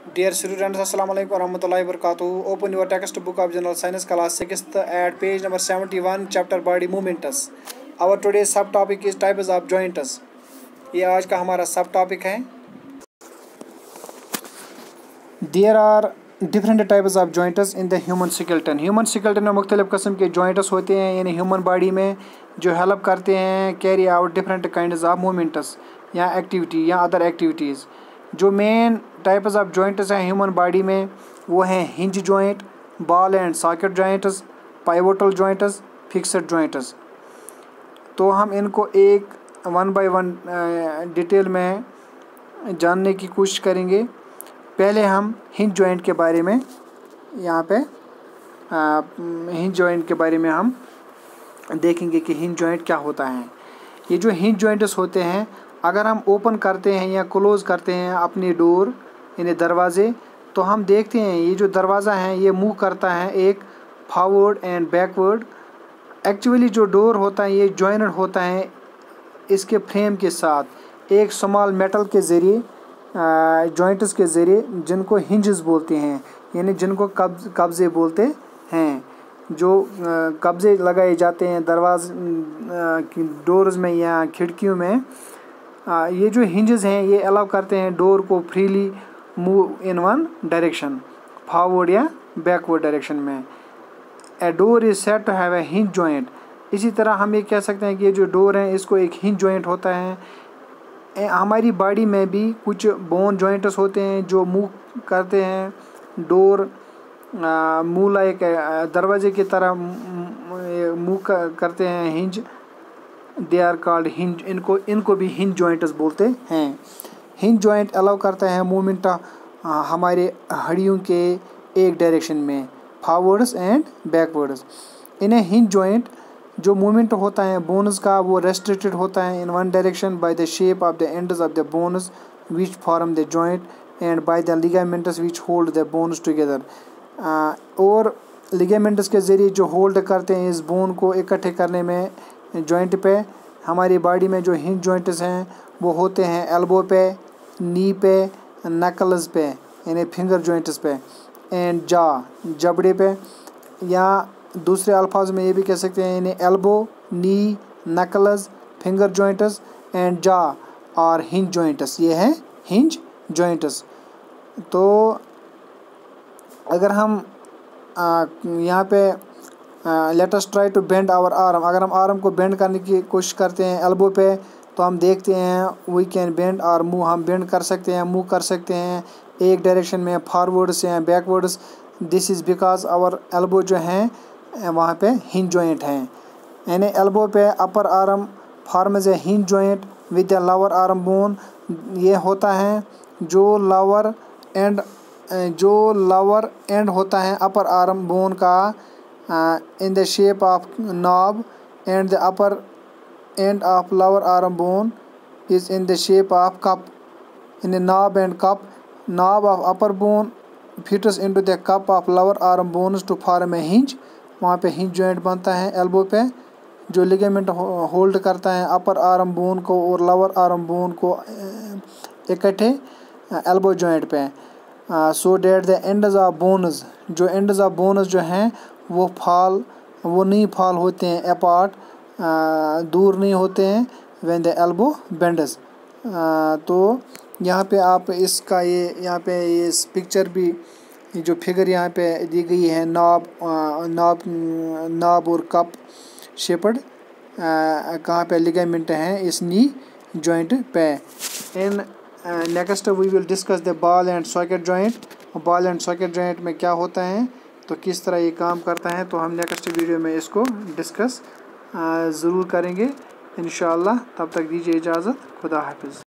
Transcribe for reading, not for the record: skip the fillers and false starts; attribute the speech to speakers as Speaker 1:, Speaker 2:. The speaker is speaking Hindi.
Speaker 1: Dear students, Assalamu alaikum warahmatullahi wabarakatuh. Open your textbook of General Science class 6th at page number 71, chapter body movements. Our today's subtopic is types of joints. ये आज का हमारा सब टॉपिक है. There are different types of joints in the human skeleton. Human skeleton में मुख्तलिफ किस्म के joints होते हैं, यानी human body में जो हेल्प करते हैं carry out different kinds of movements या activity या other activities. जो मेन टाइप्स ऑफ जॉइंट्स हैं ह्यूमन बॉडी में वो हैं hinge joint, ball and socket joints, pivotal joints, fixed joints. तो हम इनको एक वन बाय वन डिटेल में जानने की कोशिश करेंगे. पहले हम हिंज जॉइंट के बारे में यहाँ पे हिंज जॉइंट के बारे में हम देखेंगे कि हिंज जॉइंट क्या होता है. ये जो हिंज जॉइंट्स होते हैं, अगर हम ओपन करते हैं या क्लोज़ करते हैं अपनी डोर यानी दरवाज़े, तो हम देखते हैं ये जो दरवाज़ा है ये मूव करता है एक फॉरवर्ड एंड बैकवर्ड. एक्चुअली जो डोर होता है ये जॉइंटेड होता है इसके फ्रेम के साथ एक स्मॉल मेटल के ज़रिए, जॉइंट्स के ज़रिए, जिनको हिंजेस बोलते हैं यानी जिनको कब्ज़े बोलते हैं. जो कब्ज़े लगाए जाते हैं दरवाज़ की डोर्स में या खिड़कियों में, ये जो हिंजेस हैं ये अलाउ करते हैं डोर को freely move in one direction, forward या बैकवर्ड डायरेक्शन में. A door is said to have a hinge joint. इसी तरह हम ये कह सकते हैं कि ये जो डोर है इसको एक हिंज जॉइंट होता है. हमारी बॉडी में भी कुछ बोन जॉइंट्स होते हैं जो मूव करते हैं डोर मूव लाइक दरवाजे की तरह मूव करते हैं hinge. They are called hinge. इनको भी हिंज जॉइंट्स बोलते हैं. हिंज जॉइंट अलाउ करता है मूवमेंट हमारे हड्डियों के एक डायरेक्शन में, फॉरवर्ड्स एंड बैकवर्ड्स. इन्हें हिंज जॉइंट जो मूवमेंट होता है बोन्स का वो रेस्ट्रिक्टेड होता है in one direction by the shape of the ends of the bones which form the joint and by the ligaments which hold the bones together. और लिगामेंट्स के ज़रिए जो होल्ड करते हैं इस बोन को इकट्ठे करने में जॉइंट पे. हमारी बॉडी में जो हिंज जॉइंट्स हैं वो होते हैं एल्बो पे, नी पे, नकल्स पे यानी फिंगर जॉइंट्स पे, एंड जबड़े पे, या दूसरे अल्फाज में ये भी कह सकते हैं यानी elbow, knee, knuckles, finger joints and jaw और हिंज जॉइंट्स. ये हैं हिंज जॉइंट्स. तो अगर हम यहाँ पे let us try to bend our arm, अगर हम आर्म को बेंड करने की कोशिश करते हैं एल्बो पे, तो हम देखते हैं वी कैन बेंड और मूव. हम बेंड कर सकते हैं, मूव कर सकते हैं एक डायरेक्शन में, फॉरवर्ड्स या backwards. This is because our elbow जो हैं वहाँ पे हिंज जॉइंट हैं. यानी एल्बो पे upper arm forms a hinge joint with the lower arm bone. ये होता है जो लोअर एंड होता है अपर आर्म बोन का in the shape of knob, and the upper end of lower arm bone is in the shape of cup. In the knob and cup, knob of upper bone fits into the cup of lower arm bones to form a hinge. वहाँ पे हिंज जॉइंट बनता है एल्बो पे जो लिगामेंट होल्ड करता है अपर आर्म बोन को और लोअर आर्म बोन को इकट्ठे एल्बो जॉइंट पे. So that the ends of bones, जो एंड्स ऑफ बोन्स जो हैं वो नहीं फॉल होते हैं अपार्ट, दूर नहीं होते हैं व्हेन द एल्बो बेंड्स. तो यहाँ पे आप इसका ये यहाँ पे ये पिक्चर भी जो फिगर यहाँ पे दी गई है नॉब और कप शेपड कहाँ पे लिगामेंट हैं इस नी जॉइंट पे. In next we will discuss the ball and socket joint. Ball and socket joint में क्या होता है, तो किस तरह ये काम करता है, तो हम नेक्स्ट वीडियो में इसको डिस्कस ज़रूर करेंगे इंशाअल्लाह. तब तक दीजिए इजाज़त. खुदा हाफिज़.